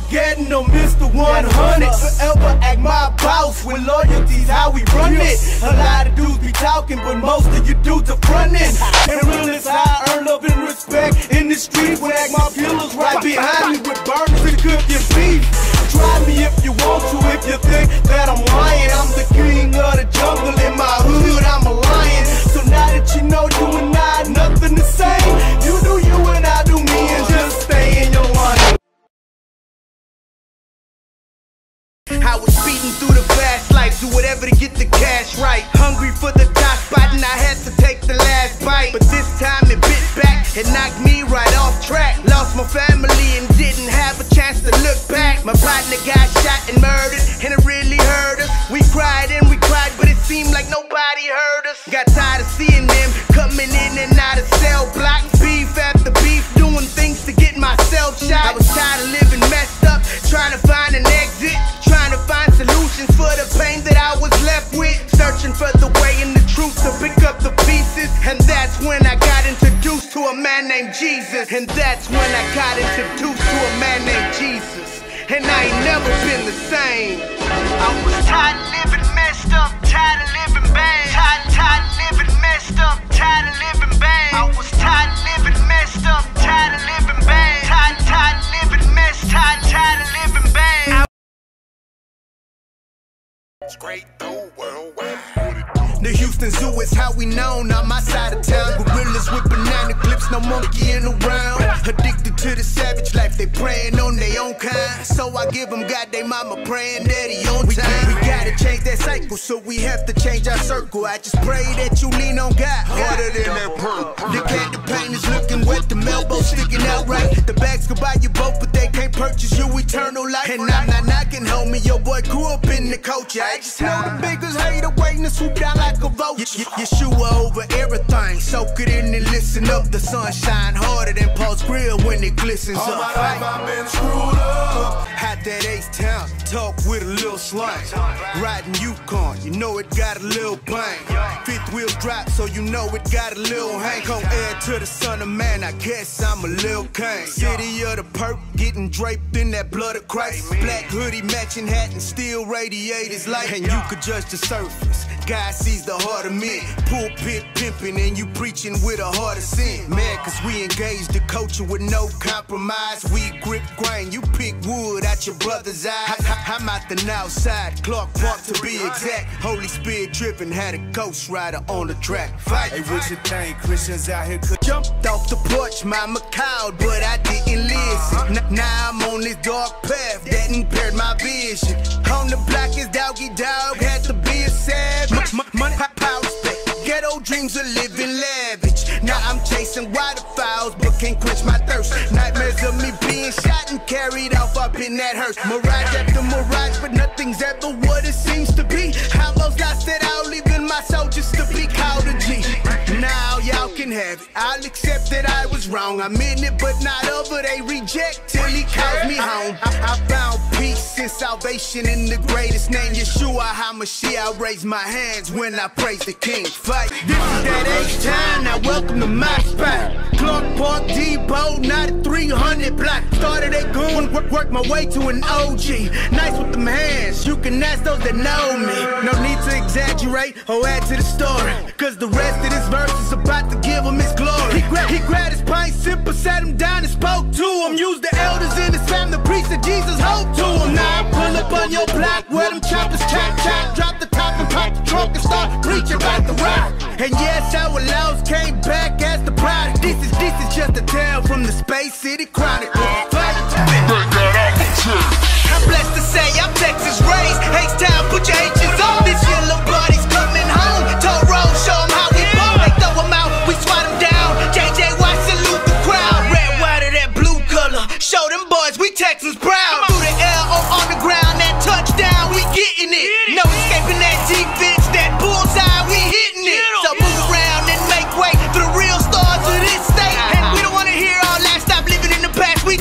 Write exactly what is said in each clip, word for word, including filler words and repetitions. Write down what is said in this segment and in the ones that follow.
Armageddon or Mister one hundred. Forever act my boss when loyalty's how we run it. A lot of dudes be talking, but most of you dudes are frontin'. And real is how I earn love and respect in the street. When act my killers right behind me with burners and cooking beef. Try me if you want to, if you think that I'm lying. I'm the king of the jungle in my hood, I'm a lion. So now that you know you and I nothing the same, you do you and I do me and just stay in your lane. I was speeding through the fast life, do whatever to get the cash right. Hungry for the top spot and I had to take the last bite. But this time it bit back and knocked me right off track. Lost my family and didn't have a chance to look back. My partner got shot and murdered and it really hurt us. We cried and we cried but it seemed like nobody heard us. Got tired of seeing them coming in and out of cell blocks. Beef after beef, doing things to get myself shot. I was tired of living messed up, trying to find an exit. Trying to find solutions for the pain that I was left with. Searching for the way and the truth to pick up the pieces. And that's when I got introduced to a man named Jesus. And that's when I got introduced to a man named Jesus. And I ain't never been the same. I was tired of living messed up, tired of living bad. Tired, tired of living messed up, tired of living bad. I was tired of living messed up, tired of living bad. Tired, tired of living messed, tired, tired of living bad. Straight through worldwide. The Houston Zoo is how we known on my side of town. Gorillas with banana clips, no monkeying around. Addicted to the savage life, they praying on their own kind. So I give them God, they mama praying daddy on time. We, we gotta change that cycle, so we have to change our circle. I just pray that you lean on God harder than that perk. Look at the paint is looking wet, the elbow sticking out right. The bags could buy you both, but they can't purchase you eternal life. And I'm not knocking, homie, your boy grew up in the culture. I just know the biggest hater waiting to swoop down like a vulture. Yeshua over everything, soak it in and listen up. The sunshine harder than Paul's grill when it glistens All up. my life I've been screwed up. Had that H-Town, talk with a little slang. Riding Yukon, you know it got a little bang. Fifth wheel drop, so you know it got a little hang. Come heir to the son of man, I guess I'm a Lil Kane. City of the perp, getting draped in that blood of Christ. Black hoodie, matching hat, and steel radiators light. And you could judge the surface, God sees the heart of men. Pulpit pimping and you preaching with a heart of sin. Man, cause we engage the culture with no compromise. We grip grain, you pick wood out your brother's eyes. I, I, I'm out the now side, Clark Park to be exact. Holy Spirit dripping, had a ghost rider on the track. Fight. Hey, what you think? Christians out here could Jumped off the porch, mama called, but I didn't listen. N now I'm on this dark path that impaired my vision. On the block is Doggy Dog, had to be a savage. M money, power, respect. Ghetto dreams of living lavish. Now I'm chasing waterfowls, but can't quench my thirst. Nightmares of me being shot and carried off up in that hearse. Mirage after mirage, but nothing's ever what it seems to be. I almost lost it all, leaving my soul just to be called a G. Now y'all can have it. I'll accept that I was wrong. I'm in it, but not over. They reject till he calls me home. I, I found peace and salvation in the greatest name, Yeshua HaMashiach. I raise my hands when I praise the King. Fight. This is that H-Town. Now welcome to my spot. Clark Park Depot, not a three hundred block. Started at Goon, work, work my way to an O G. Nice with them hands, you can ask those that know me. No need to exaggerate or add to the story, cause the rest of this verse is about to give him his glory. He grabbed, he grabbed his pint, sipper, sat him down and spoke to him. Used the elders in his family, the priest of Jesus, hope to him. Now I pull up on your block where them choppers chop, chop. Drop the top and pop the trunk and start preaching about the rock. And yes, our laws came back as the product. This is, this is just a tale from the Space City Chronicle. I'm blessed to say I'm Texas raised. H-Town, put your H's on. This year, little buddy's coming home. Toll road, show him how we ball. They throw him out, we swat him down. J J Y, salute the crowd. Red, white, or that blue color. Show them boys, we Texans proud. Through the L O on the ground, that touchdown, we getting it. No escaping that defense, that bullseye, we hitting it. So move around and make way for the real stars of this state. And we don't wanna hear all that, stop living in the past, we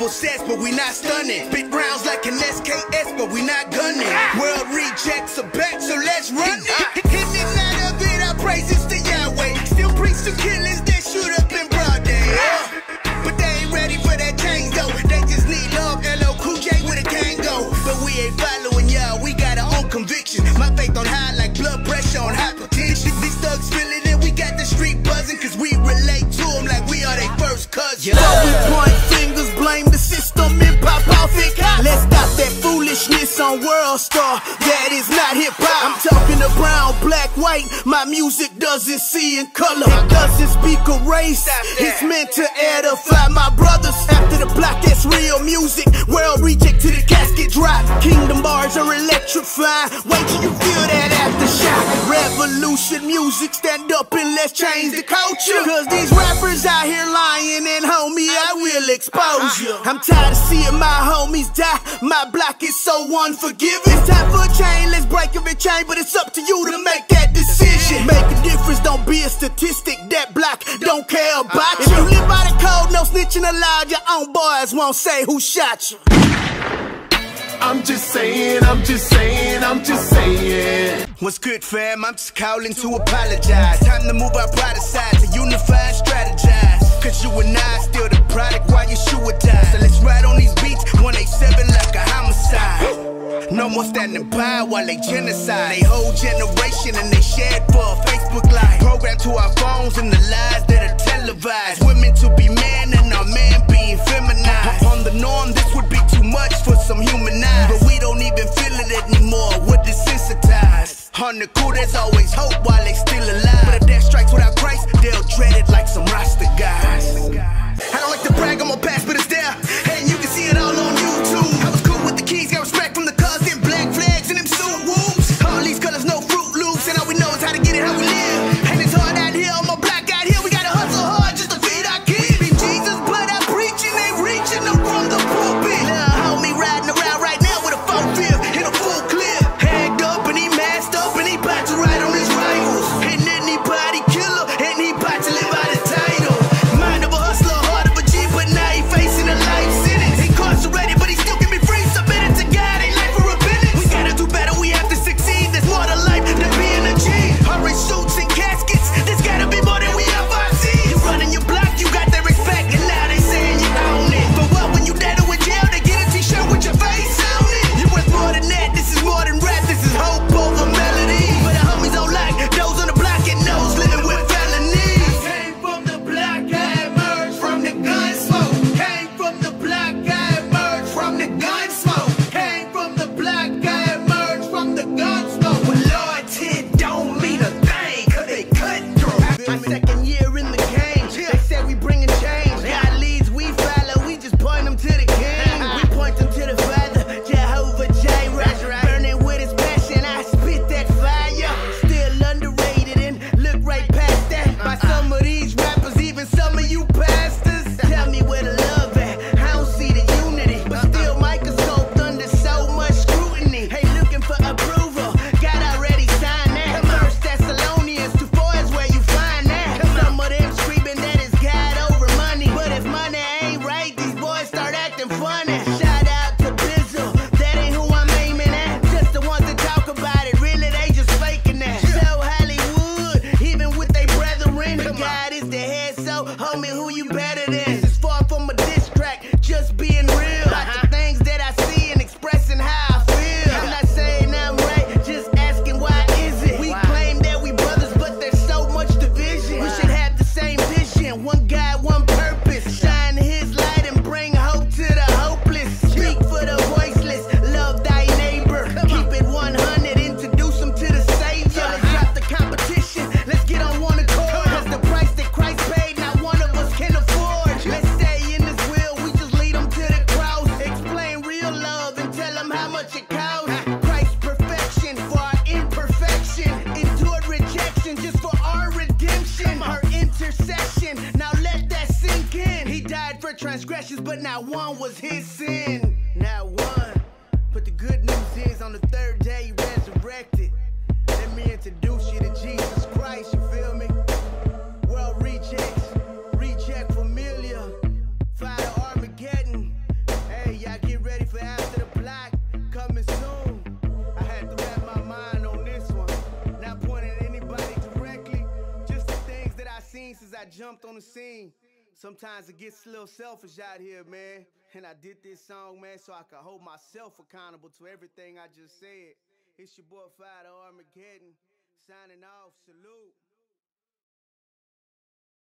possessed, but we not stunning. Big rounds like an S K S, but we not gunning. World rejects are back, so let's run it. Hit it out of it, our praises to Yahweh. Still preach to killers that shoot up in broad day. Yeah. But they ain't ready for that change though. They just need love, L O Cool J with a Kango. But we ain't following y'all, we got our own conviction. My faith on high like blood pressure on hypertension. These thugs feeling it, we got the street buzzing, cause we relate to them like we are their first cousins. So we point fingers, blame the system and pop off it. Let's stop that foolishness on World Star, that is not hip hop. I'm talking to brown, black, white, my music doesn't see in color. It doesn't speak of race, it's meant to edify my brothers. After the block, that's real music. World reject to the casket drop. Kingdom bars are electrifying. Wait till you feel that aftershock. Revolution music, stand up and let's change the culture. Cause these rappers out here lying, and homie, I will expose you. I'm tired of seeing my homies die. My block is so unforgiving. It's time for a change, let's break every chain, but it's up to you to make that decision. Make a difference, don't be a statistic. That block don't care about you. If you live by the code, no snitching allowed. Your own boys won't say who shot you. I'm just saying, I'm just saying, I'm just saying. What's good, fam? I'm just calling to apologize. Time to move our pride aside, to unify and strategize. Cause you and I still the product while Yeshua would die. So let's ride on these beats, one eighty-seven like a homicide. No more standing by while they genocide. They whole generation and they shared for a Facebook Live. Programmed to our phones and the lies that are televised. Women to be men and our men being feminized. On the norm, this would be too much for some human eyes. But we don't even feel it anymore, we're desensitized. On the cool, there's always hope while they still alive. But if death strikes without Christ, they'll dread it like some Rasta guys. I don't like to brag on my past, but it's there, and you can see it all on YouTube. I was cool with the keys, got respect from the cuz, them black flags and them suit whoops. All these colors, no Fruit Loops, and all we know is how to get it, how we live. And it's hard out here, on my block out here, we gotta hustle hard just to feed our kids. Be Jesus, but I'm preaching, they reaching them from the pulpit. Little homie riding around right now with a four fifth in a full clip. Hagged up and he masked up and he about to ride on his rivals. And anybody killer, and he about to live out the title. Mind of a hustler, heart of a G, but now he facing a life sentence. Incarcerated, but he still can be free, submitted to God, ain't life for repentance. We gotta do better, we have to succeed. There's more to life than being a G. Orange suits and caskets, there's gotta be more than we ever see. You running your block, you got that respect, and now they saying you own it. But what when you dead or in jail, they get a t-shirt with your face on it. You worth more than that, this is more than rap, this is hope over melody. But the homies don't like those on the block and those living with felonies. Came from the block, I emerged from the gun smoke. Came from the block, I emerged from the gun smoke. Came from the block, I emerged from the gun smoke. Well, Lord, it don't mean a thing, cause they cut through. My second year in the game, they said we bringing change. God leads, we follow, we just point them to the king. We point them to the Father, Jehovah Jireh. Burning with his passion, I spit that fire. Still underrated and look right past that. By some of these rappers, even some of you pastors. Tell me where the love at, I don't see the unity. But still microscoped under so much scrutiny. Hey, looking for approval, God already signed that. First Thessalonians two four is where you find that. Some of them screaming that it's God over money. But if money ain't right, these boys start acting funny. Shout out to Bizzle, that ain't who I'm aiming at. Just the ones that talk about it, really they just faking that. So Hollywood, even with they brethren, but God is the head, so homie, who you better than? This is far from a diss track, just being real. About the things that I see and expressing how I feel. I'm not saying I'm right, just asking why is it? We claim that we brothers, but there's so much division. We should have the same vision, one God, one purpose. Shine his light and bring hope to the hopeless. Speak for the voiceless, love thy neighbor. Keep it one hundred, introduce them to the Savior. Let's drop the competition, let's get on one accord. Cause the price that Christ paid, not one of us can afford. Let's stay in this will, we just lead them to the cross. Explain real love and tell them how much it costs. Christ's perfection for our imperfection. Endured rejection just for our redemption. Her intercession, now let that sink in. He died for transgressions, but not one was his sin. Not one. But the good news is on the third day he resurrected. Let me introduce you to Jesus Christ, you feel me? World rejects, reject familiar. Fire Armageddon, seen since I jumped on the scene. Sometimes it gets a little selfish out here, man. And I did this song, man, so I could hold myself accountable to everything I just said. It's your boy Fido Armageddon, signing off. Salute.